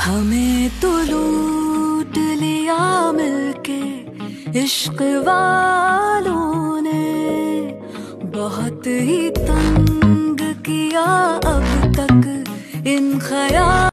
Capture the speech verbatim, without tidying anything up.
हमें तो लूट लिया मिलके इश्क वालों ने, बहुत ही तंग किया अब तक इन ख्याल